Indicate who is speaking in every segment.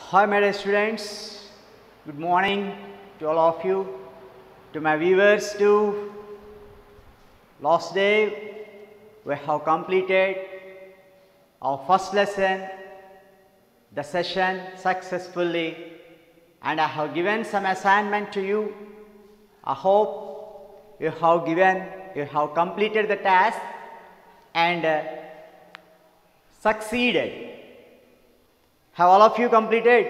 Speaker 1: Hi my dear students, good morning to all of you, to my viewers too. Last day we have completed our first lesson, the session successfully, and I have given some assignment to you. I hope you have completed the task and succeeded. Have all of you completed?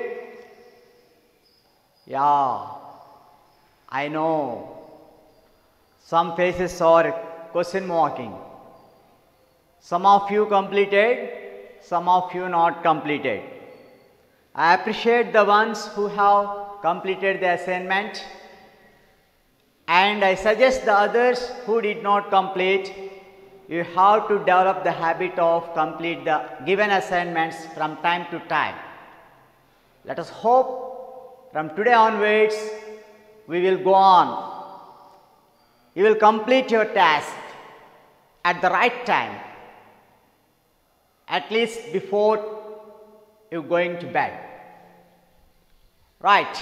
Speaker 1: Yeah, I know. Some faces are question marking. Some of you completed, some of you not completed. I appreciate the ones who have completed the assignment, and I suggest the others who did not complete, you have to develop the habit of complete the given assignments from time to time. Let us hope from today onwards we will go on. You will complete your task at the right time, at least before you going to bed. Right.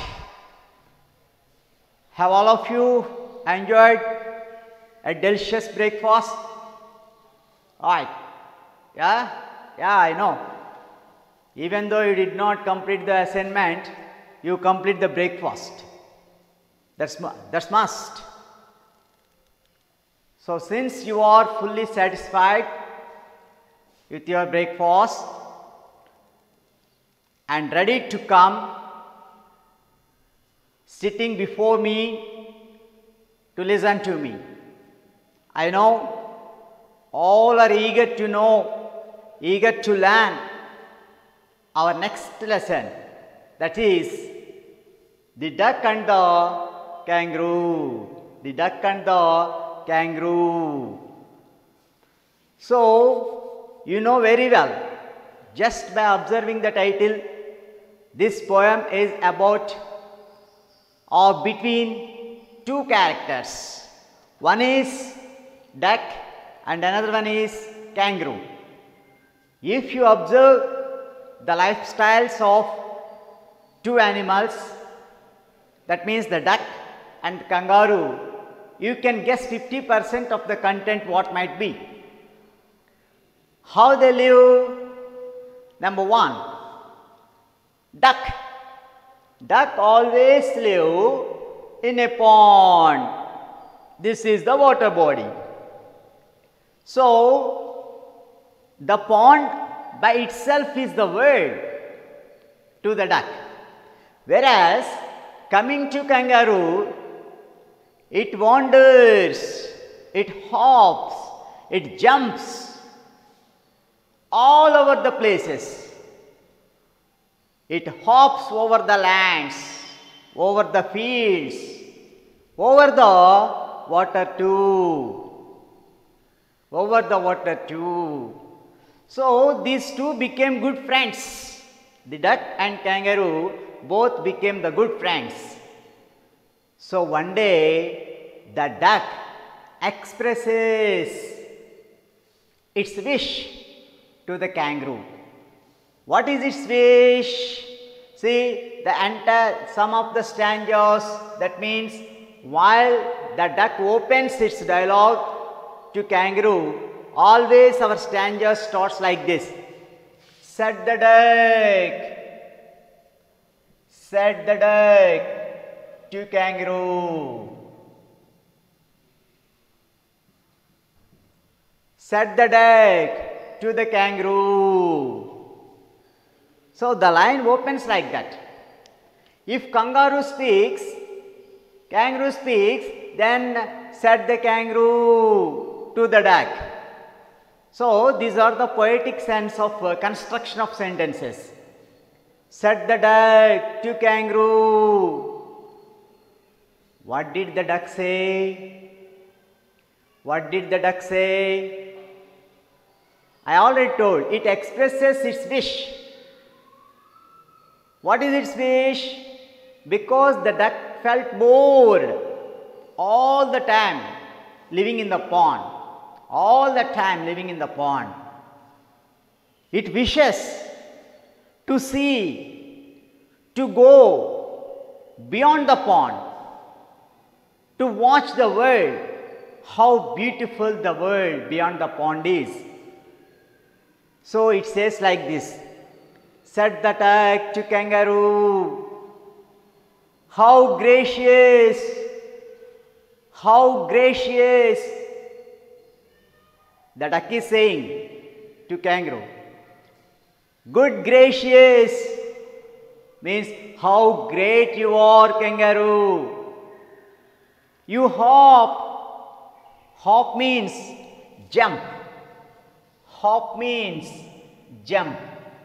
Speaker 1: Have all of you enjoyed a delicious breakfast? Right. Yeah, I know. Even though you did not complete the assignment, you complete the breakfast. That's must. So since you are fully satisfied with your breakfast and ready to come sitting before me to listen to me, I know all are eager to know, eager to learn our next lesson, that is the duck and the kangaroo. The duck and the kangaroo. So, you know very well, just by observing the title, this poem is about or between two characters. One is duck and another one is kangaroo. If you observe the lifestyles of two animals, that means the duck and kangaroo, you can guess 50% of the content what might be. How they live? Number one, duck. Duck always live in a pond. This is the water body. So, the pond by itself is the world to the duck. Whereas, coming to kangaroo, it wanders, it hops, it jumps all over the places. It hops over the lands, over the fields, over the water too. Over the water too. So, these two became good friends. The duck and kangaroo both became the good friends. So, one day the duck expresses its wish to the kangaroo. What is its wish? See, some of the stanzas, that means while the duck opens its dialogue to kangaroo, always our stanza starts like this. Said the duck to kangaroo. Said the duck to the kangaroo. So the line opens like that. If kangaroo speaks, then said the kangaroo to the duck. So these are the poetic sense of construction of sentences. Said the duck to kangaroo. What did the duck say? What did the duck say? I already told, it expresses its wish. What is its wish? Because the duck felt bored all the time living in the pond. All the time living in the pond. It wishes to see to go beyond the pond, to watch the world, how beautiful the world beyond the pond is. So it says like this, said the duck to kangaroo, how gracious, how gracious. The duck is saying to kangaroo, good gracious means how great you are, kangaroo. You hop, hop means jump, hop means jump.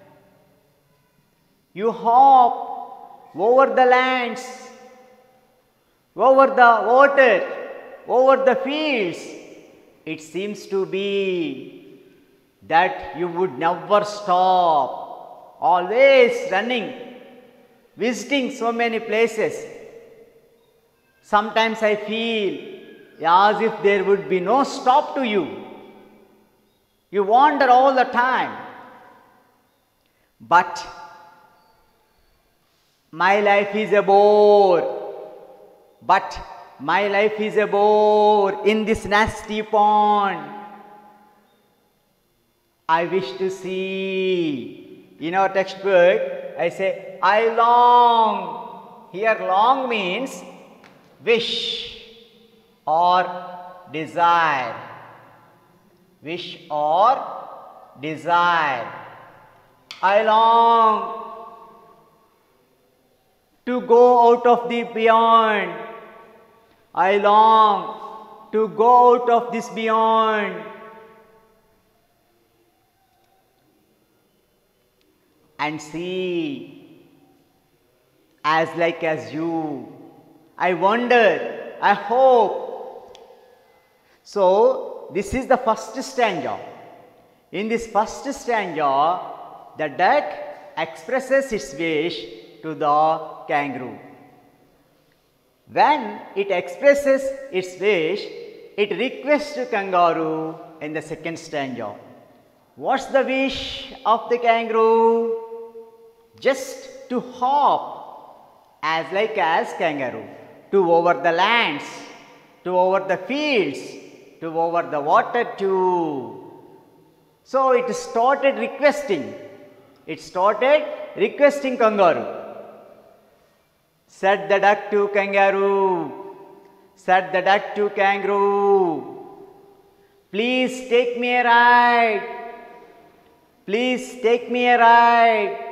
Speaker 1: You hop over the lands, over the water, over the fields. It seems to be that you would never stop, always running, visiting so many places. Sometimes I feel as if there would be no stop to you. You wander all the time. But my life is a bore. But my life is a bore in this nasty pond. I wish to see. In our textbook, I say, I long. Here long means wish or desire. Wish or desire. I long to go out of the beyond. I long to go out of this beyond and see as like as you. I wonder, I hope. So, this is the first stanza. In this first stanza, the duck expresses its wish to the kangaroo. When it expresses its wish, it requests to kangaroo in the second stanza. What's the wish of the kangaroo? Just to hop as like as kangaroo, to over the lands, to over the fields, to over the water too. So it started requesting. It started requesting kangaroo. Said the duck to kangaroo, said the duck to kangaroo, please take me a ride, please take me a ride.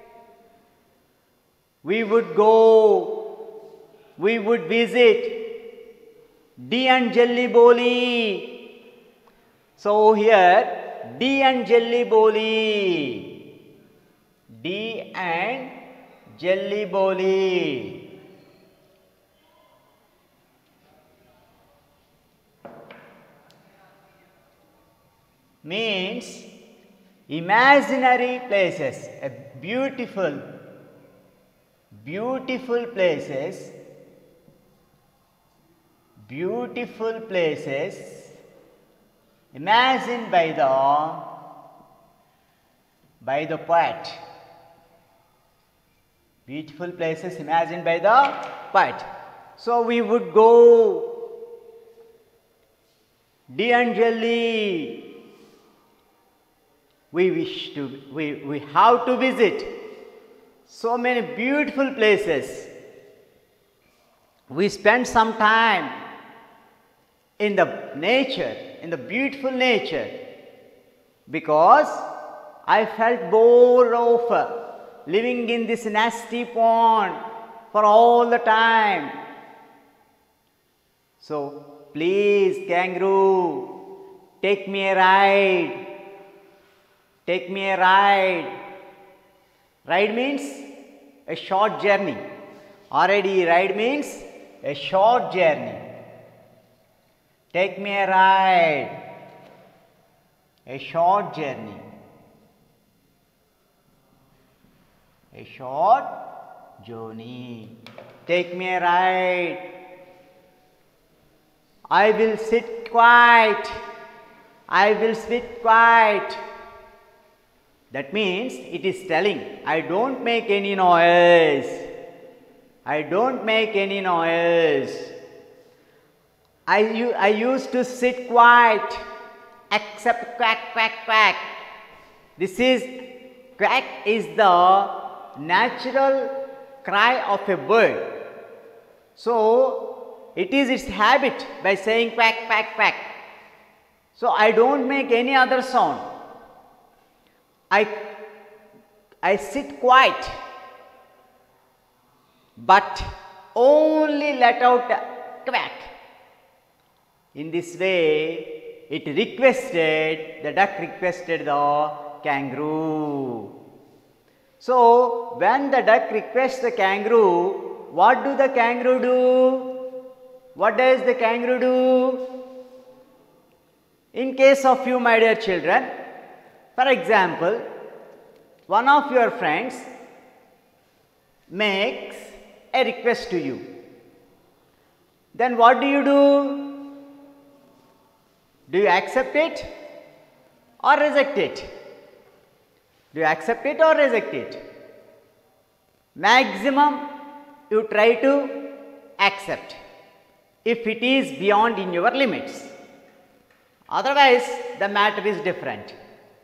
Speaker 1: We would go, we would visit D and Jelly Boli. So here D and Jelly Boli, D and Jelly Boli. Means imaginary places, a beautiful, beautiful places, beautiful places imagined by the poet. Beautiful places imagined by the poet. So we would go D and Jelly. We have to visit so many beautiful places. We spend some time in the nature, in the beautiful nature, because I felt bored of living in this nasty pond for all the time. So please, kangaroo, take me a ride. Take me a ride. Ride means a short journey. Already ride means a short journey. Take me a ride. A short journey. A short journey. Take me a ride. I will sit quiet. I will sit quiet. That means it is telling, I don't make any noise. I don't make any noise. I used to sit quiet except quack, quack, quack. This is, quack is the natural cry of a bird. So, it is its habit by saying quack, quack, quack. So, I don't make any other sound. I sit quiet, but only let out a quack. In this way, it requested, the duck requested the kangaroo. So, when the duck requests the kangaroo, what do the kangaroo do? What does the kangaroo do? In case of you, my dear children, for example, one of your friends makes a request to you. Then what do you do? Do you accept it or reject it? Do you accept it or reject it? Maximum you try to accept if it is beyond in your limits. Otherwise, the matter is different.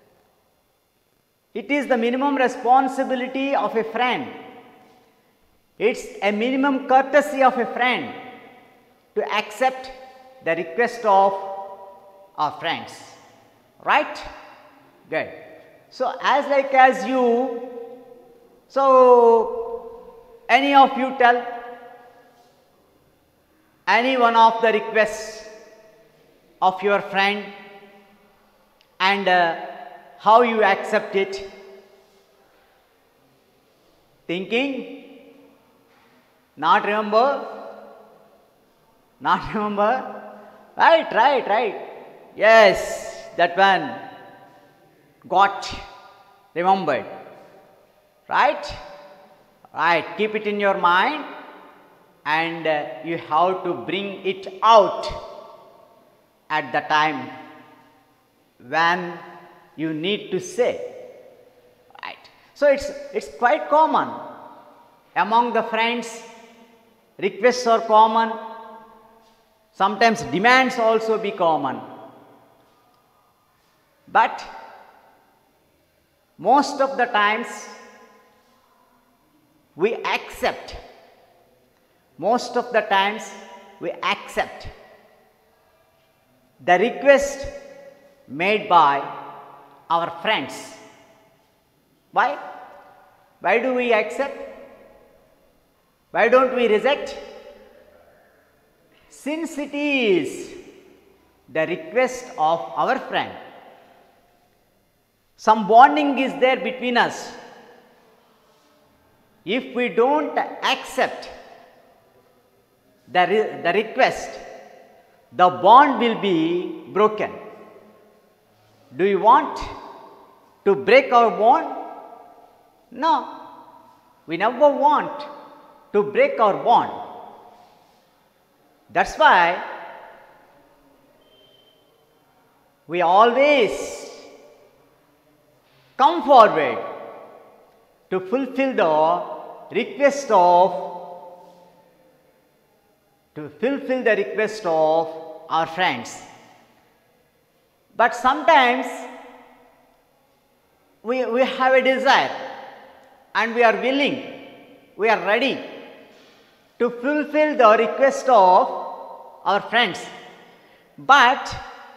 Speaker 1: It is the minimum responsibility of a friend. It's a minimum courtesy of a friend to accept the request of our friends. Right? Good. So, as you, so any of you tell any one of the requests of your friend and how you accept it. Thinking? Not remember? Not remember? Right. Yes, that one got remembered. Right? Right. Keep it in your mind and you have to bring it out at the time when you need to say. Right. So, it's quite common among the friends. Requests are common. Sometimes demands also be common. But most of the times we accept. Most of the times we accept the request made by our friends. Why? Why do we accept? Why don't we reject? Since it is the request of our friend, some bonding is there between us. If we don't accept the request, the bond will be broken. Do you want to break our bond? No, we never want to break our bond. That's why we always come forward to fulfill the request of our friends. But sometimes we have a desire and we are willing, we are ready to fulfill the request of our friends. But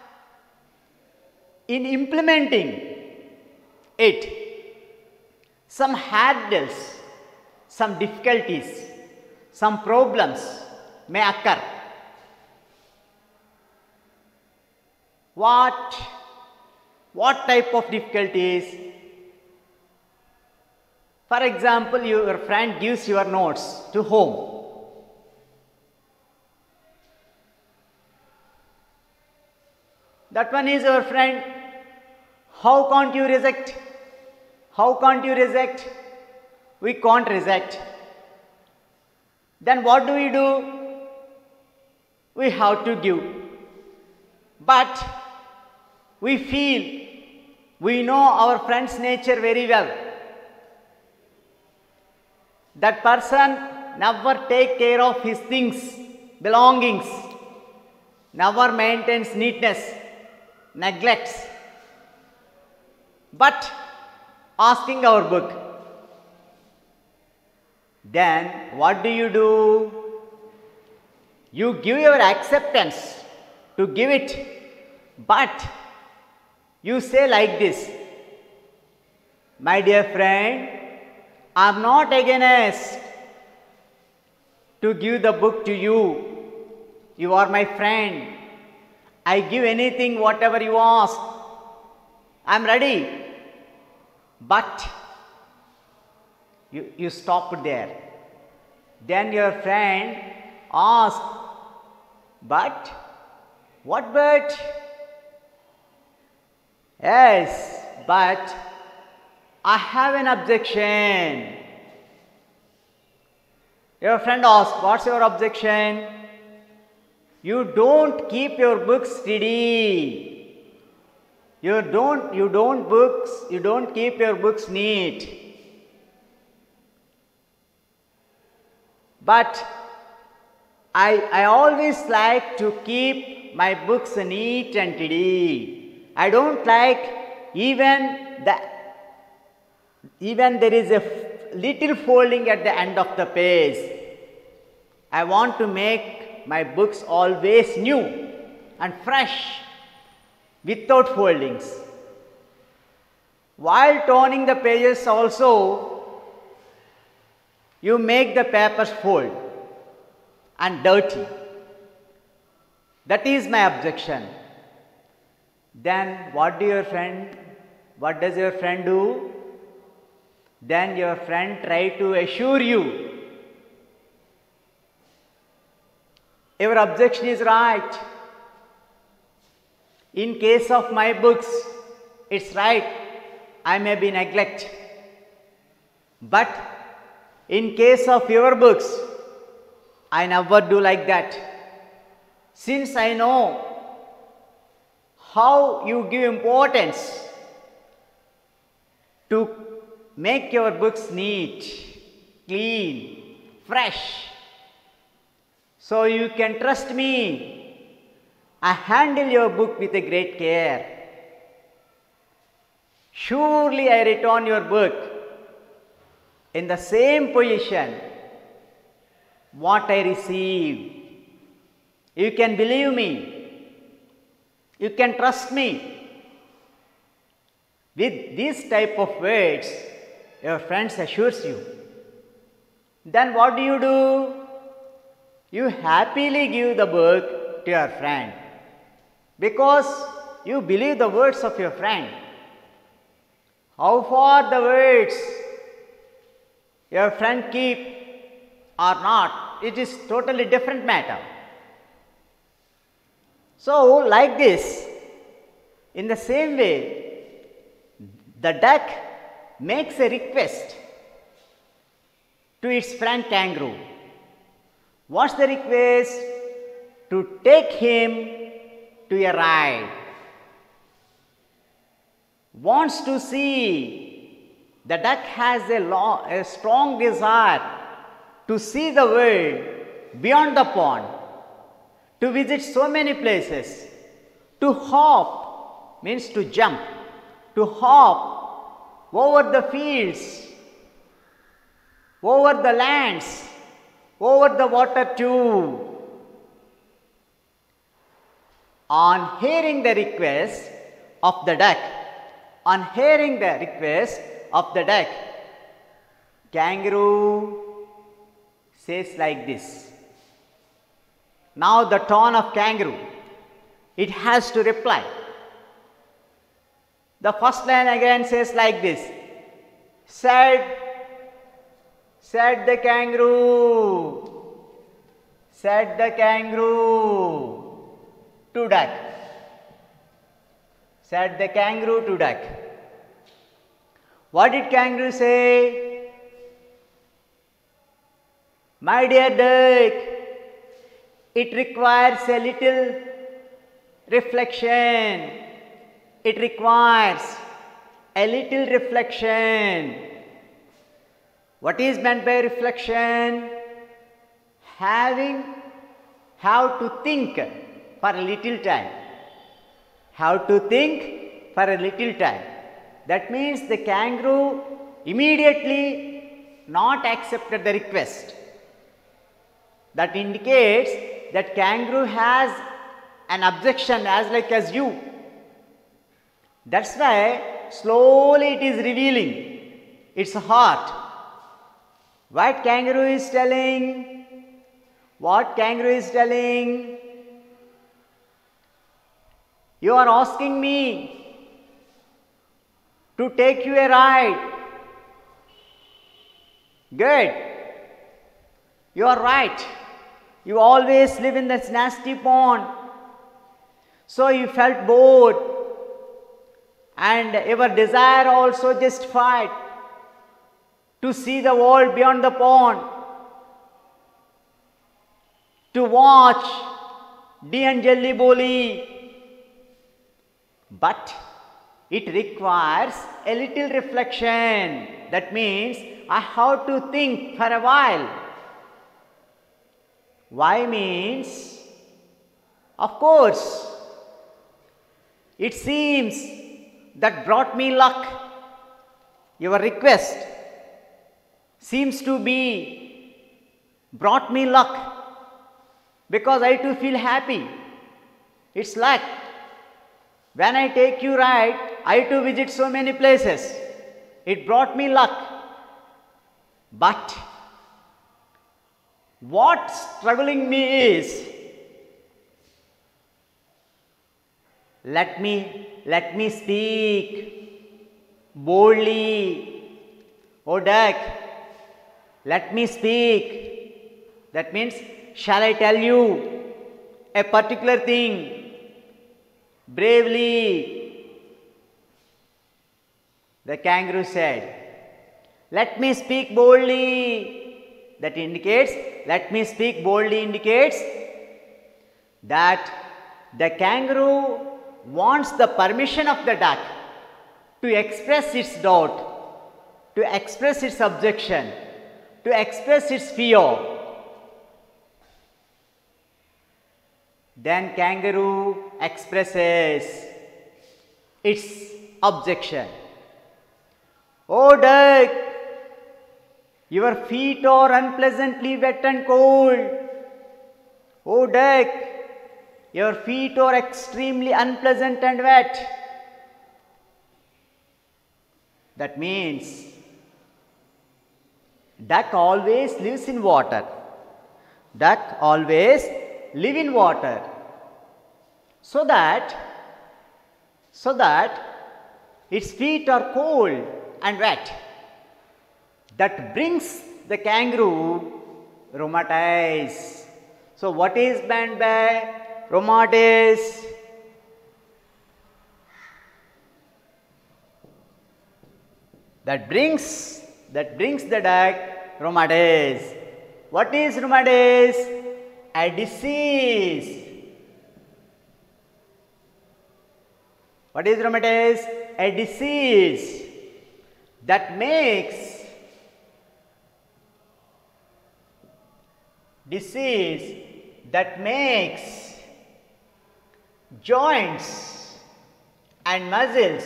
Speaker 1: in implementing it, some hurdles, some difficulties, some problems may occur. What type of difficulties? For example, your friend gives your notes to home. That one is your friend. How can't you reject? How can't you reject? We can't reject. Then what do? We have to give. But we feel We know our friend's nature very well. That person never take care of his things, belongings, never maintains neatness, neglects. But asking our book, then what do? You give your acceptance to give it, but you say like this, my dear friend, I am not against to give the book to you. You are my friend. I give anything, whatever you ask. I am ready. But you stop there. Then your friend asks, but? What but? Yes, but I have an objection. Your friend asks, what's your objection? You don't keep your books steady. You don't keep your books neat. But I always like to keep my books neat and tidy. I don't like even there is a little folding at the end of the page. I want to make my books always new and fresh without foldings. While turning the pages also, you make the papers fold and dirty. That is my objection. Then what does your friend do? Then your friend try to assure you, your objection is right. In case of my books, it's right, I may be neglect. But in case of your books, I never do like that. Since I know how you give importance to make your books neat, clean, fresh, so you can trust me. I handle your book with a great care. Surely I return your book in the same position what I received. You can believe me. You can trust me. With these type of words, your friend assures you. Then what do? You happily give the book to your friend because you believe the words of your friend. How far the words your friend keep or not, it is totally different matter. So like this, in the same way, the duck makes a request to its friend kangaroo. What's the request? To take him to a ride. Wants to see. The duck has a strong desire to see the world beyond the pond, to visit so many places. To hop means to jump, to hop over the fields, over the lands, over the water too. On hearing the request of the duck, kangaroo says like this. Now the turn of kangaroo, it has to reply. The first line again says like this. Said the kangaroo to duck. Said the kangaroo to duck. What did kangaroo say? My dear duck, it requires a little reflection. It requires a little reflection. What is meant by reflection? Have to think for a little time. Have to think for a little time. That means the kangaroo immediately not accepted the request. That indicates that kangaroo has an objection as like as you. That's why slowly it is revealing its heart. What kangaroo is telling? What kangaroo is telling? You are asking me to take you a ride. Good. You are right. You always live in this nasty pond. So you felt bored and your desire also justified to see the world beyond the pond, to watch D and Jelly Bolly. But it requires a little reflection. That means I have to think for a while. Why means, of course, it seems that brought me luck. Your request seems to be brought me luck because I too feel happy. It's luck. When I take you right, I too visit so many places. It brought me luck. But what's troubling me is, let me speak boldly. Oh duck, let me speak. That means, shall I tell you a particular thing bravely? The kangaroo said, let me speak boldly. That indicates, let me speak boldly indicates that the kangaroo wants the permission of the duck to express its doubt, to express its objection, to express its fear. Then kangaroo expresses its objection. Oh duck, your feet are unpleasantly wet and cold. Oh duck, your feet are extremely unpleasant and wet. That means duck always lives in water. Duck always live in water. So that its feet are cold and wet. That brings the kangaroo rheumatize. So what is meant by rheumatize? That brings the duck rheumatize. What is rheumatize? A disease. What is rheumatize? A disease that makes joints and muscles,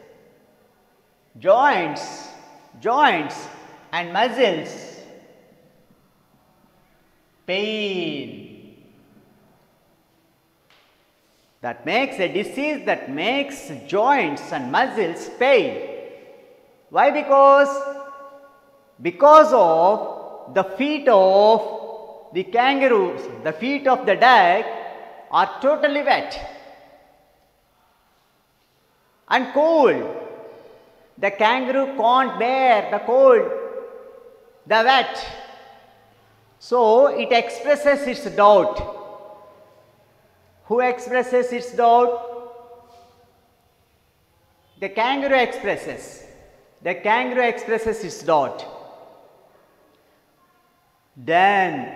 Speaker 1: joints and muscles pain. That makes a disease that makes joints and muscles pain. Why? Because of the feet of the kangaroos, the feet of the duck are totally wet and cold. The kangaroo can't bear the cold, the wet. So it expresses its doubt. Who expresses its doubt? The kangaroo expresses. The kangaroo expresses its doubt. Then,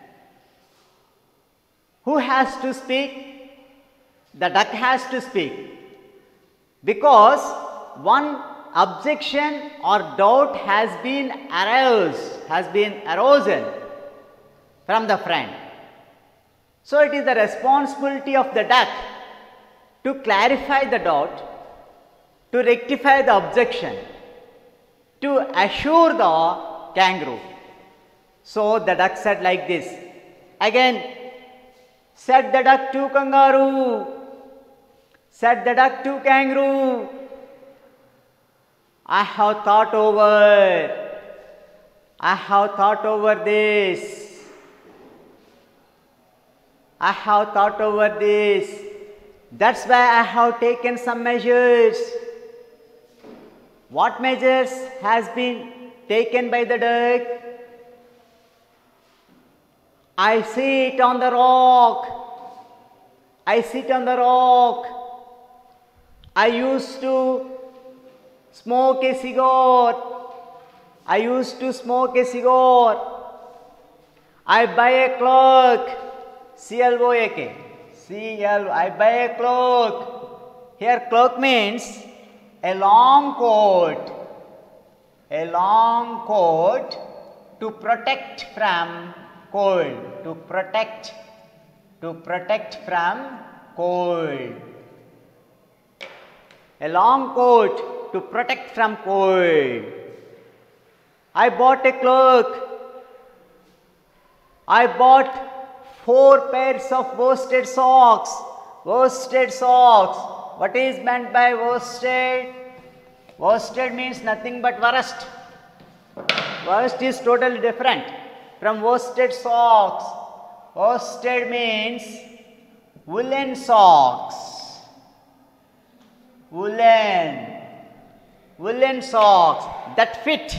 Speaker 1: who has to speak? The duck has to speak. Because one objection or doubt has been aroused from the friend. So it is the responsibility of the duck to clarify the doubt, to rectify the objection, to assure the kangaroo. So the duck said like this. Again, said the duck to kangaroo, said the duck to kangaroo, I have thought over this. I have thought over this. That's why I have taken some measures. What measures has been taken by the duck? I sit on the rock. I sit on the rock. I used to smoke a cigar. I used to smoke a cigar. I buy a cloak. C-L-O-A-K. I buy a cloak. Here cloak means a long coat. A long coat to protect from cold. To protect from cold. A long coat to protect from cold. I bought a cloak. I bought 4 pairs of worsted socks. Worsted socks. What is meant by worsted? Worsted means nothing but worst. Worst is totally different from worsted socks. Worsted means woolen socks. Woolen socks that fit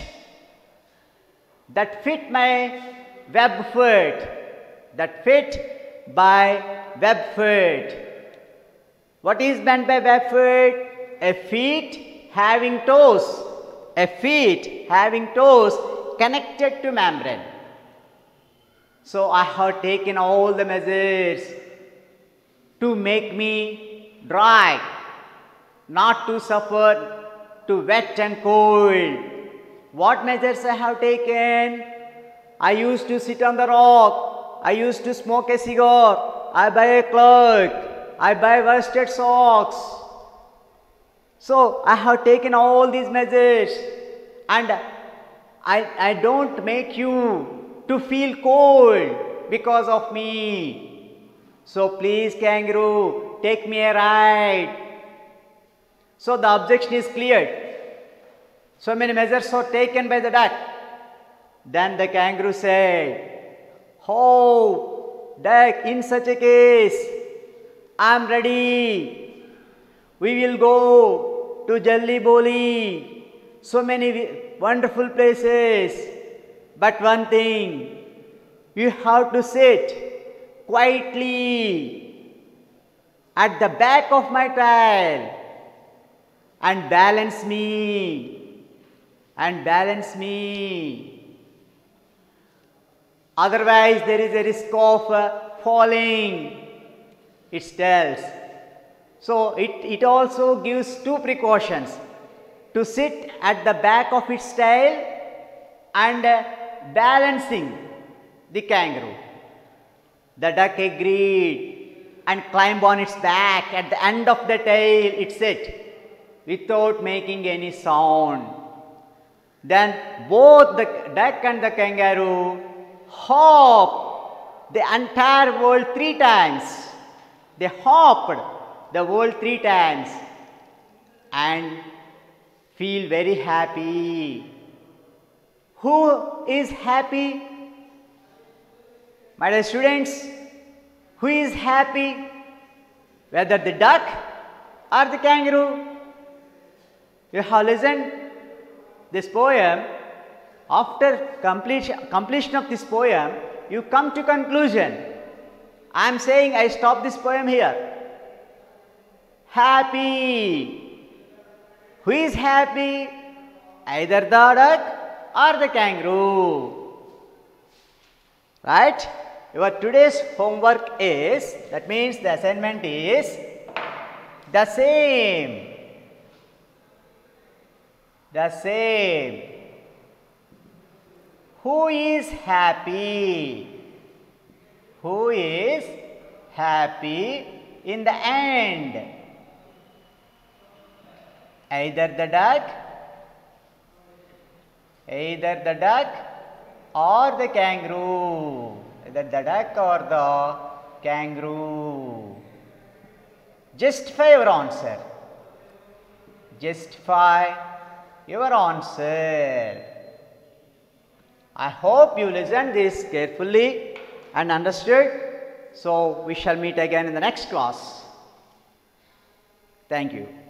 Speaker 1: my web foot. That fit by web foot. What is meant by web foot? A feet having toes. A feet having toes connected to membrane. So I have taken all the measures to make me dry, not to suffer to wet and cold. What measures I have taken? I used to sit on the rock. I used to smoke a cigar. I buy a cloak. I buy worsted socks. So I have taken all these measures, and I don't make you to feel cold because of me. So please, kangaroo, take me a ride. So the objection is cleared. So many measures are taken by the duck. Then the kangaroo said, "Oh, duck, in such a case, I am ready. We will go to Jelly Boli. So many wonderful places. But one thing, you have to sit quietly at the back of my tail and balance me. Otherwise, there is a risk of falling," it tells. So it also gives 2 precautions: to sit at the back of its tail and balancing the kangaroo. The duck agreed and climbed on its back. At the end of the tail, it sat without making any sound. Then both the duck and the kangaroo hopped the entire world 3 times. They hopped the world 3 times and feel very happy. Who is happy? My dear students, who is happy? Whether the duck or the kangaroo? You have listened this poem. After completion of this poem, you come to conclusion. I am saying I stop this poem here. Happy. Who is happy? Either the duck or the kangaroo. Right? Your today's homework is, that means the assignment is the same. The same. Who is happy? Who is happy in the end? Either the duck or the kangaroo. Either the duck or the kangaroo. Justify your answer. Justify your answer. I hope you listened this carefully and understood. So we shall meet again in the next class. Thank you.